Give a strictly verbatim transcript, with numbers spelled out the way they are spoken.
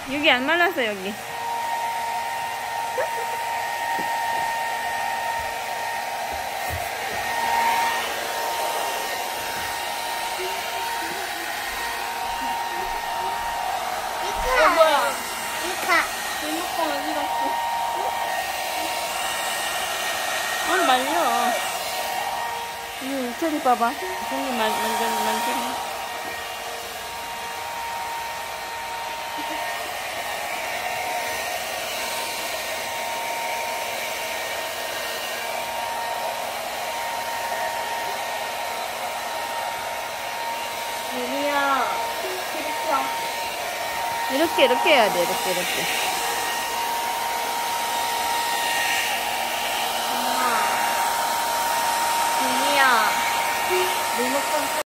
여기 안 말랐어, 여기. 이카. 뭐야? 이카. 리모컨 어디 갔어? 오늘 말려. 이 저리 봐봐. 저기 만, 만져, 만져. 유리야. 이렇게, 이렇게 해야 돼, 이렇게, 이렇게. 엄마. 유리야. 리모컨